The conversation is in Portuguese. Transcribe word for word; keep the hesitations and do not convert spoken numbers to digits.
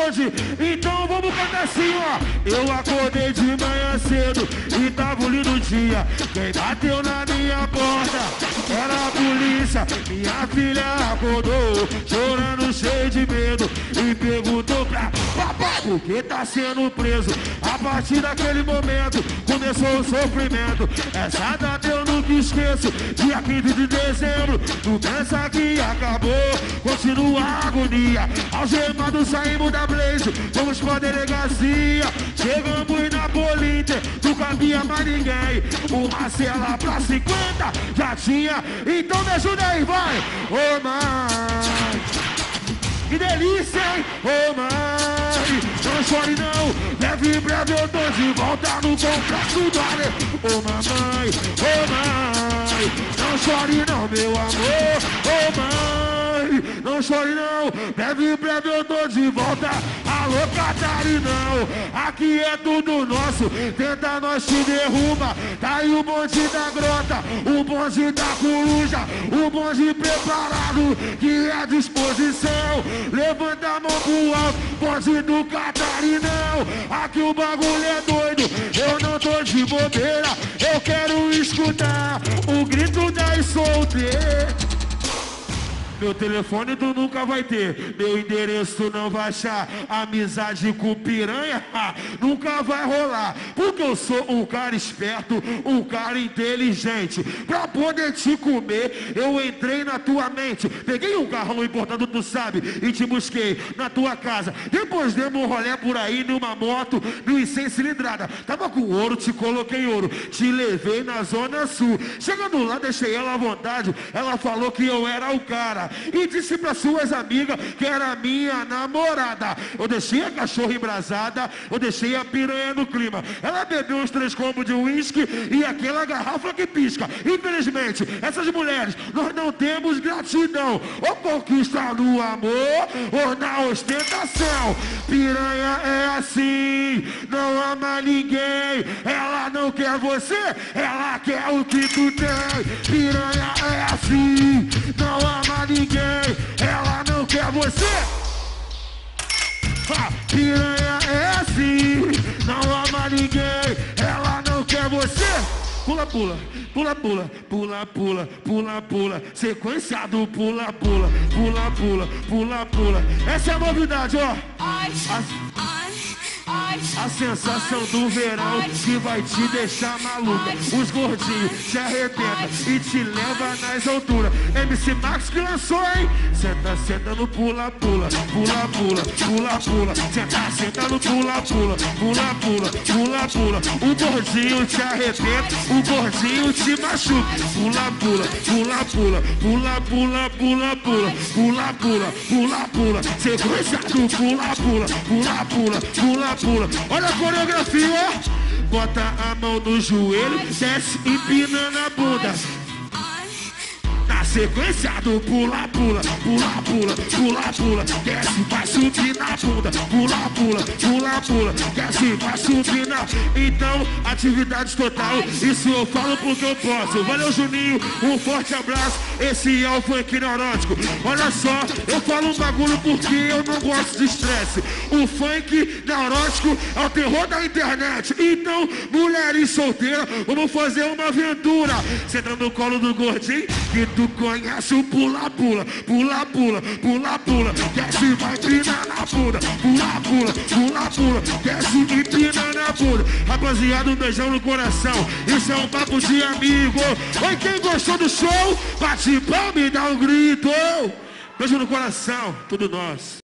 bonde. Então vamos cantar assim, ó. Eu acordei de manhã cedo e tava lindo o dia. Quem bateu na minha porta era a polícia. Minha filha acordou chorando, cheio de medo, e perguntou pra papai por que tá sendo preso. A partir daquele momento começou o sofrimento. Essa data eu nunca esqueço, dia quinze de dezembro. Tu pensa que acabou, continua a agonia. Algemados saímos da Blaze, vamos pra delegacia. Chegamos na Polinter, não cabia mais ninguém. Uma cela pra cinquenta já tinha, então me ajuda aí, vai! Ô oh, mãe, que delícia, hein? Ô oh, mãe, não chore não, breve, breve eu tô de volta no complexo do Ale. Ô oh, mamãe, ô oh, mãe, não chore não, meu amor. Ô oh, mãe, não chore não, breve, breve eu tô de volta. Alô, Catarinão, aqui é tudo nosso, tenta nós te derruba. Tá aí o bonde da grota, o bonde da coruja, o bonde preparado, que é disposição. Levanta a mão pro alto, bonde do Catarinão. Aqui o bagulho é doido, eu não tô de bobeira. Eu quero escutar o grito das solteiras. Meu telefone tu nunca vai ter, meu endereço tu não vai achar. Amizade com piranha, ha, nunca vai rolar. Porque eu sou um cara esperto, um cara inteligente. Pra poder te comer, eu entrei na tua mente. Peguei um carrão importado, tu sabe, e te busquei na tua casa. Depois demos um rolê por aí numa moto, mil e cem cilindrada. Tava com ouro, te coloquei ouro, te levei na zona sul. Chegando lá, deixei ela à vontade. Ela falou que eu era o cara e disse para suas amigas que era minha namorada. Eu deixei a cachorra embrasada, eu deixei a piranha no clima. Ela bebeu uns três combos de uísque e aquela garrafa que pisca. Infelizmente, essas mulheres, nós não temos gratidão. Ou conquista no amor, ou na ostentação. Piranha é assim, não ama ninguém. Ela não quer você, ela quer o que tu tem. Piranha é assim, não ama ninguém. Ela não quer você. Ha, piranha é assim, não ama ninguém. Ela não quer você. Pula, pula, pula, pula, pula, pula, pula, pula. Sequência do pula, pula, pula, pula, pula, pula. Essa é a novidade, ó. A... A sensação do verão que vai te deixar maluca. Os gordinhos te arrebentam e te leva nas alturas. M C Max que lançou, hein? Senta, senta no pula, pula, pula, pula, pula, pula. Senta, senta no pula, pula, pula, pula, pula, pula. O gordinho te arrebenta, o gordinho te machuca. Pula, pula, pula, pula, pula, pula, pula, pula, pula, pula, pula, pula. Sequência do pula, pula, pula, pula, pula, pula. Olha a coreografia, bota a mão no joelho, desce empinando a bunda. Na sequência do pula, pula, pula, pula, pula, pula. Desce, vai subir na bunda. Pula, pula, pula, pula. Desce, vai subir na... Então, atividade total, isso eu falo porque eu posso. Valeu, Juninho, um forte abraço. Esse é o funk neurótico. Olha só, eu falo um bagulho porque eu não gosto de estresse. O funk neurótico é o terror da internet. Então, mulheres solteiras, vamos fazer uma aventura. Senta no colo do gordinho, que tu conhece o pula, pula, pula, pula, pula, pula. Desce, vai empinar na bunda. Pula, pula, pula, pula. Desce, empina na bunda. Rapaziada, um beijão no coração. Isso é um papo de amigo. Oi, quem gostou do show, bate palma e dá um grito. Beijo no coração, tudo nosso.